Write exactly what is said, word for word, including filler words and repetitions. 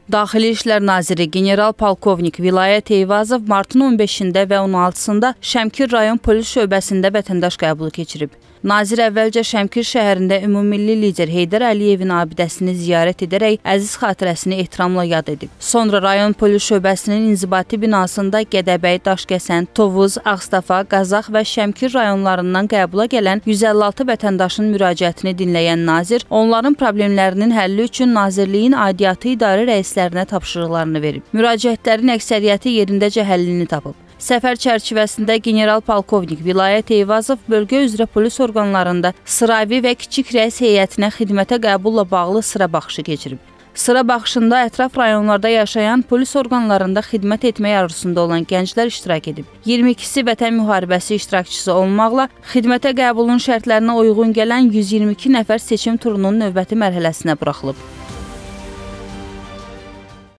Daxili İşlər Naziri general-polkovnik Vilayət Eyvazov martın on beşində və on altısında Şəmkir rayon polis şöbəsində vətəndaş qəbulu keçirib. Nazir əvvəlcə Şəmkir şəhərində ümummilli lider Heydər Əliyevin abidəsini ziyarət edərək əziz xatirəsini ehtiramla yad edib. Sonra rayon polis şöbəsinin inzibati binasında Gədəbəy, Daşkəsən, Tovuz, Ağstafa, Qazax və Şəmkir rayonlarından qəbula gələn yüz əlli altı vətəndaşın müraciətini dinləyən nazir, onların problemlərinin həlli üçün Nazirliyin aidiyyatı idarə rəislərinə tapşırıqlarını verib. Müraciətlərin əksəriyyəti yerindəcə həllini tapıb. Səfər çərçivəsində general-polkovnik Vilayət Eyvazov bölgə üzrə polis orqanlarında sıravi və kiçik rəis heyətinə xidmətə qəbulla bağlı sıra baxışı keçirib. Sıra baxışında ətraf rayonlarda yaşayan polis orqanlarında xidmət etmək arzusunda olan gənclər iştirak edib. iyirmi ikisi vətən müharibəsi iştirakçısı olmaqla xidmətə qəbulun şərtlərinə uyğun gələn yüz iyirmi iki nəfər seçim turunun növbəti mərhələsinə buraxılıb.